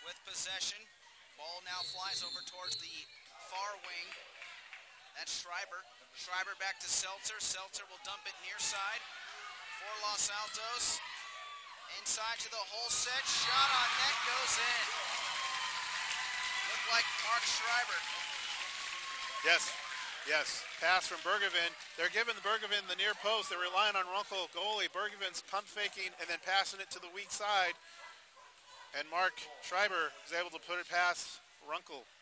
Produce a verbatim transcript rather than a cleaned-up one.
with possession. Ball now flies over towards the far wing. That's Schreiber. Schreiber back to Seltzer. Seltzer will dump it near side for Los Altos. Inside to the hole set. Shot on net goes in. Looked like Mark Schreiber. Yes, yes. Pass from Bergevin. They're giving Bergevin the near post. They're relying on Runkle goalie. Bergevin's pump faking and then passing it to the weak side. And Mark Schreiber is able to put it past Runkle.